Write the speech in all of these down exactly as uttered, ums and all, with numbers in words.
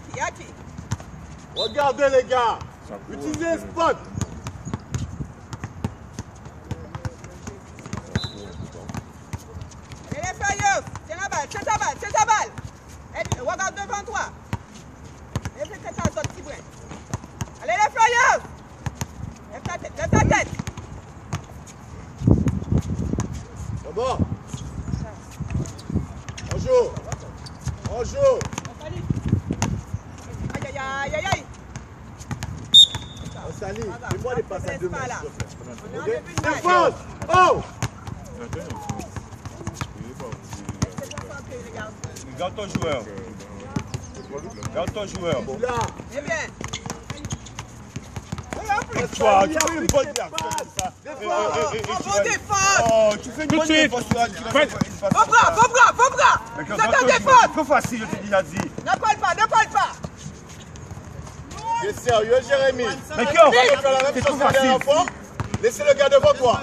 qui, à qui? Regardez les gars. Utilisez spot. Allez les flyers, tiens la balle, tiens ta balle, tiens ta balle. Et regarde devant toi. Et fais ta tête, petit brin. Allez les flyers. Lève ta tête, lève ta tête. C'est bon. On joue. On joue. Aïe aïe aïe aïe aïe. On s'aligne. Fais-moi les passes à deux mains. Ok? Défense. Oh. Garde ton joueur. Garde ton joueur. Là. Eh bien. Toi, tu fais une bonne défense. On défense. Oh, tu fais une bonne défense. Vos bras, vos bras, vos bras. Vous êtes en défense. C'est trop facile, je te dis, Nazi. Ne colle pas, ne colle pas. T'es sérieux, Jérémy? Mais cœur, c'est trop facile. Laissez le gars devant toi.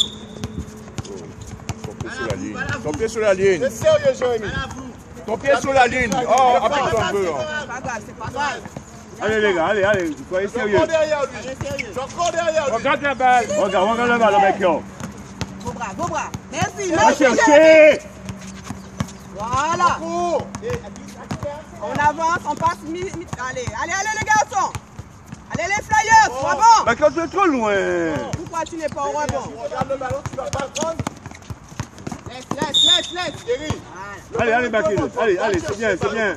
Ton pied sur la ligne. T'es sérieux, Jérémy? Ton pied sur la ligne. Oh, applique-toi un peu. C'est pas grave, c'est pas grave. Allez les gars, allez, allez, soyez sérieux. Encore derrière lui. Encore derrière lui. Regarde la balle. Regarde, regarde la balle, mec. Vos bras, vos bras. Merci, Va merci. chercher. Voilà. Oh. On avance, on passe. Mi, mi, allez, allez, allez les garçons. Allez les flyers, sois bon. Mais quand tu es trop loin. Pourquoi tu n'es pas au rebond? Regarde le ballon, tu vas pas le prendre. Laisse, laisse, laisse, laisse. Thierry. Voilà. Allez, allez, Bakil. Allez, allez, c'est bien, c'est bien.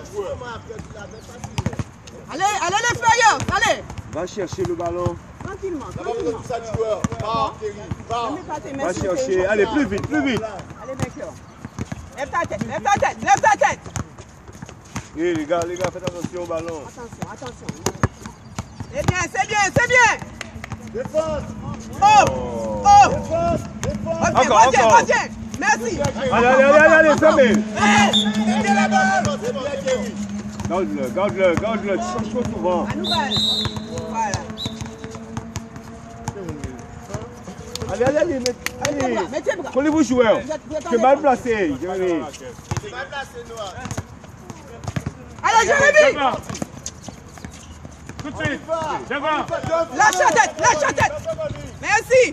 Allez, allez les flyers, allez. Va chercher le ballon. Tranquillement, Ça va vous tranquillement. donner ça de joueur. Pars, Thierry. Pars. Ne mets pas tes mains Va sur tes chercher. jambes. Allez, plus vite, plus vite. Allez mec là. Lève ta tête, lève ta tête, lève ta tête. Eh les gars, les gars, faites attention au ballon. Attention, attention. C'est bien, c'est bien, c'est bien. Défense. Oh, oh. Défense. Défense. Retiens, Encore, retiens, encore. retiens. Merci. Allez, allez, allez, allez, allez, fermez. Hey, Mettez la balle. C'est bien, Thierry. Garde-le, garde-le, garde-le. Tu changes trop souvent. à nous balle. Voilà. Allez, allez, allez, mettez, Mets tes allez. bras, mets tes bras. Collez vos joueurs. Vous êtes- vous êtes en Tu es mal défense. placé, Jérémy. C'est mal placé, Noah. Allez Jérémy. Tout de suite. Lâche la tête, lâche la tête. Merci.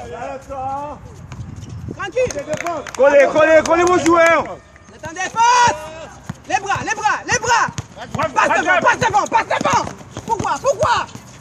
Tranquille. Collez, collez, collez vos joueurs. Vous êtes en défense. Les bras, les bras, les bras. Passe devant, passe devant, passe devant. Pourquoi, pourquoi?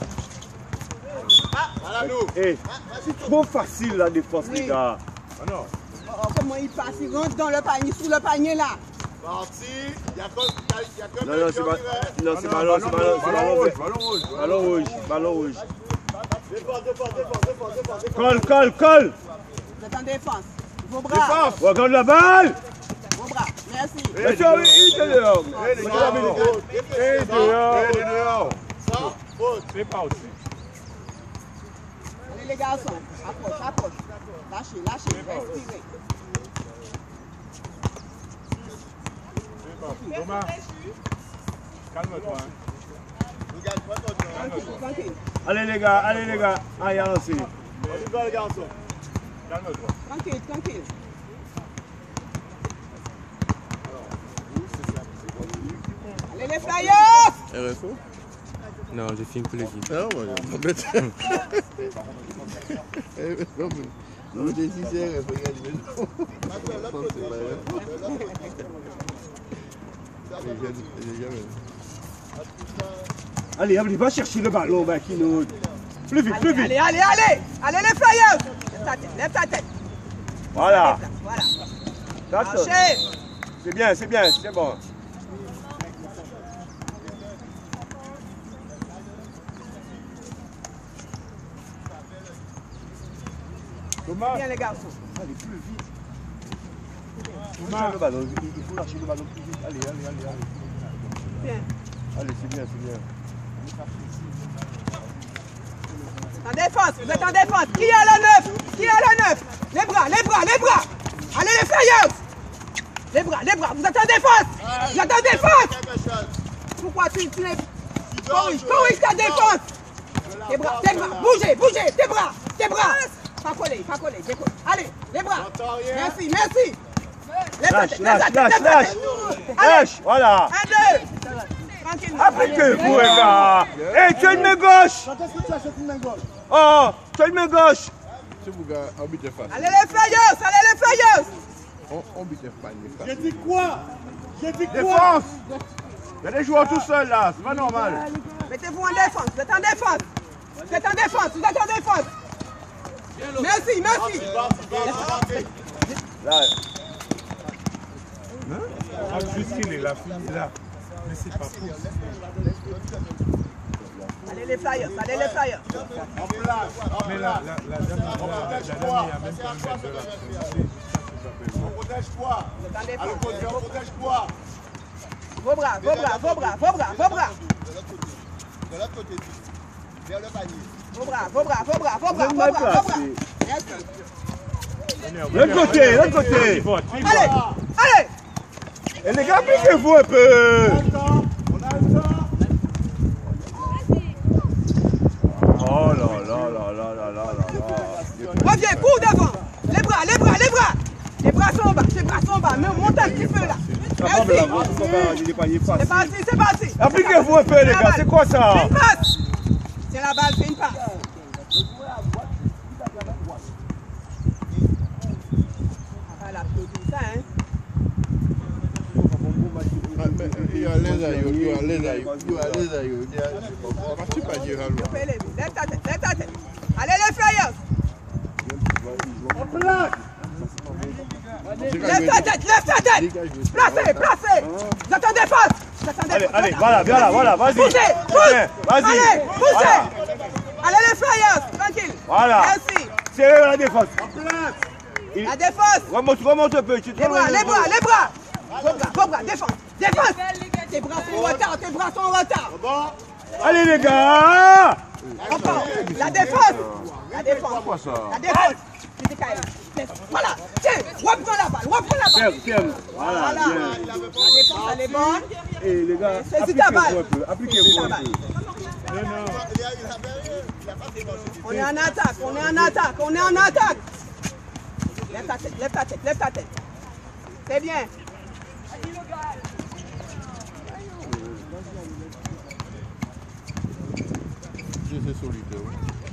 Voilà, nous. Eh, c'est trop facile la défense, les Oui. gars. Oh, comment il passe? Il rentre dans le panier, sous le panier là. Parti. Il y a comme il y a comme Non, non, c'est pas. Non, c'est ballon, c'est ballon, c'est ballon. Ballon rouge. Ballon rouge, ballon rouge. Défense, défense, défense, défense, défense, défense. Colle, colle, colle. Vous êtes en défense. Vos bras, Regarde la balle. vos bras. Merci. Mais tu as il est dehors. Eh les gars, Eh, dehors. eh les dehors. Ça, faute. C'est pas aussi. Allez les garçons, approche, approche. Lâchez, lâchez, respirez. Thomas, calme-toi. Regarde, pas ton temps. Tranquille, tranquille. Allez les gars, allez les gars. Allez, avancez. On y va, les garçons. Calme-toi. Tranquille, tranquille. Allez les flyers. R F O? Non, je filme pour l'équipe. Non, moi, j'embête. Non, mais. Non, mais si c'est R F O, regarde, mais non. C'est pas R F O. J'ai jamais. Allez, allez, va chercher le ballon, Bakino. Plus vite, plus Allez, vite. allez, allez, allez. Allez les flyers. Lève ta tête, lève ta tête. Voilà. Voilà. Ça, Marchez. c'est bien, c'est bien, c'est bon. Thomas, Bien les garçons. allez plus vite. Thomas, le ballon, il faut lâcher le ballon plus vite. Allez, allez, allez, allez. Bien. Allez, c'est bien, c'est bien. En défense, vous êtes en défense. Qui a le neuf? Qui a le neuf? Les bras, les bras, les bras. Allez les flyers. Les bras, les bras. Vous êtes en défense. Vous êtes en défense. Quelque chose. Pourquoi tu, tu es... Corrige, corrige ta défense. Tes bras, tes bras. Bougez, bougez. Tes bras, tes bras. Pas coller, pas coller. Décolle. Allez, les bras. J'entends rien. Merci, merci. Lève ta Lâche, tête, lève ta lâche, tête, lâche, lève ta lâche. tête. Allez. Lâche, voilà. Un, deux. Tranquille. tranquillement. Appliquez-vous, les gars. Hé, tu as une main gauche. Quand est-ce que tu achètes une main gauche? Oh, tu as une main gauche. C'est vous gars, on bite face. Allez les flyers, allez les flyers. On, on bite pas. J'ai dit quoi? J'ai dit quoi? Défense. Il y a des joueurs tout seuls là, c'est pas normal. Mettez-vous en défense, vous êtes en défense. Vous êtes en défense, vous êtes en défense. Merci, merci. Là. Ah, juste qu'il est là, fini là. Mais c'est pas possible. Allez les flyers, allez les flyers. En place, en Mais la, place. la, la dame, la, la, la dame, il y a même pas un mètre de la On protège-toi. Vous êtes en À défense. l'opposé, on protège-toi. Vos bras, vos bras, vos bras, vos bras, vos bras. De l'autre côté. Vers le panier. Vos bras, vos bras, vos bras, vos Vous bras, êtes vos mal bras, vos bras. placés. Merci. L'autre côté, l'autre côté. Allez, allez. Et les gars, appliquez-vous un peu. On a le temps. On a le temps. Oh là là là là là là là. Reviens, cours devant. Les bras, les bras, les bras. Les bras sont en bas, les bras sont en bas. Mais monte un petit peu là. Merci. C'est parti, c'est parti. Appliquez-vous un peu, les gars, c'est quoi ça? Fais une passe. Tiens la balle, fais une passe. Ah, la produit, ça, hein. You are laser, you you are laser, you are laser, you are pas pas dire alors. Fais-les, lève ta tête, lève ta tête. Allez les flyers. En place. Lève ta tête, lève ta tête. Placez, placez. Vous êtes en défense. Vous êtes en Allez, défense. allez, voilà, viens là, voilà, vas-y. Poussez, Viens, pousse. vas-y. Allez, poussez. Voilà. Allez les flyers, tranquille. Voilà. Merci. Serrez la défense. La défense. Remonte, remonte un peu. Tu te Les bras, remontes. les bras, les bras. Vos bras, vos bras, défense. Défense. Tes bras sont en retard, tes bras sont en retard. Allez les gars. Encore. La défense. La défense. Quoi ça? La défense. Tu décales. Voilà. Tiens, reprends la balle, reprends la balle. Tiens, tiens. Voilà, Voilà. bien. La défense, elle est bonne. Et les gars, C'est ta appliquez-vous balle. un peu. Appliquez-vous un peu. On est en attaque, on est en attaque, on est en attaque. Lève ta tête, lève ta tête, lève ta tête. C'est bien. Je suis solitaire.